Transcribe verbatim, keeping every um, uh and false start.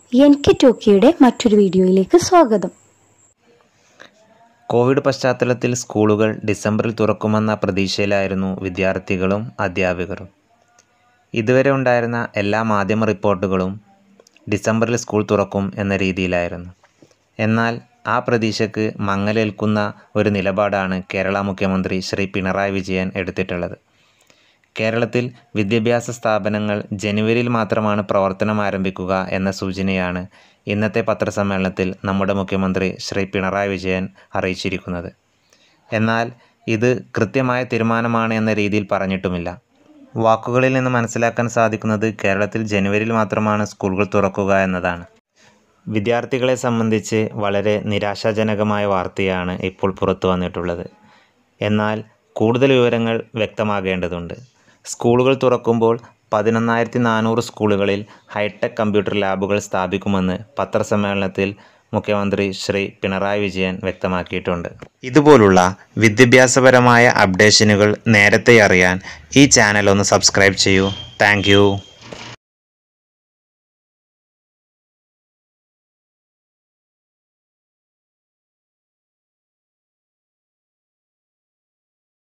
N K ടോക്കിയുടെ മറ്റൊരു വീഡിയോയിലേക്ക് സ്വാഗതം. കോവിഡ് പശ്ചാത്തലത്തിൽ സ്കൂളുകൾ ഡിസംബറിൽ തുറക്കുമെന്ന പ്രതീക്ഷയിലായിരുന്നു വിദ്യാർത്ഥികളും അധ്യാപകരും. ഇതുവരെ ഉണ്ടായിരുന്ന എല്ലാ മാധ്യമ റിപ്പോർട്ടുകളും ഡിസംബറിൽ സ്കൂൾ തുറക്കും എന്ന രീതിയിലായിരുന്നു. എന്നാൽ ആ പ്രതീക്ഷയ്ക്ക് മങ്ങലേൽക്കുന്ന ഒരു നിലപാടാണ് കേരള മുഖ്യമന്ത്രി ശ്രീ പിണറായി വിജയൻ എടുത്തിട്ടുള്ളത്. കേരളത്തിൽ വിദ്യാഭ്യാസ സ്ഥാപനങ്ങൾ ജനുവരിയിൽ മാത്രമാണ് പ്രവർത്തനം ആരംഭിക്കുക എന്ന സൂചനയാണ് ഇന്നത്തെ പത്രസമ്മേളനത്തിൽ നമ്മുടെ മുഖ്യമന്ത്രി ശ്രീ പിണറായി വിജയൻ അറിയിച്ചിരിക്കുന്നത്. എന്നാൽ ഇത് കൃത്യമായ തീരുമാനമാണ് എന്ന രീതിയിൽ പറഞ്ഞിട്ടുമില്ല. വാക്കുകളിൽ നിന്ന് മനസ്സിലാക്കാൻ സാധിക്കുന്നത് കേരളത്തിൽ ജനുവരിയിൽ മാത്രമാണ് സ്കൂളുകൾ തുറക്കുക എന്നതാണ്. വിദ്യാർത്ഥികളെ സംബന്ധിച്ച് വളരെ നിരാശാജനകമായ വാർത്തയാണ് ഇപ്പോൾ പുറത്തു വന്നിട്ടുള്ളത്. എന്നാൽ കൂടുതൽ വിവരങ്ങൾ വ്യക്തമാകേണ്ടതുണ്ട്. സ്കൂളുകൾ തുറക്കുമ്പോൾ പതിനൊന്നായിരത്തി നാനൂറ് സ്കൂളുകളിൽ ഹൈടെക് കമ്പ്യൂട്ടർ ലാബുകൾ സ്ഥാപിക്കുമെന്ന് പത്രസമ്മേളനത്തിൽ മുഖ്യമന്ത്രി ശ്രീ പിണറായി വിജയൻ വ്യക്തമാക്കിയിട്ടുണ്ട്. ഇതുപോലുള്ള വിദ്യാഭ്യാസപരമായ അപ്ഡേഷനുകൾ നേരത്തെ അറിയാൻ ഈ ചാനൽ ഒന്ന് സബ്സ്ക്രൈബ് ചെയ്യൂ. താങ്ക്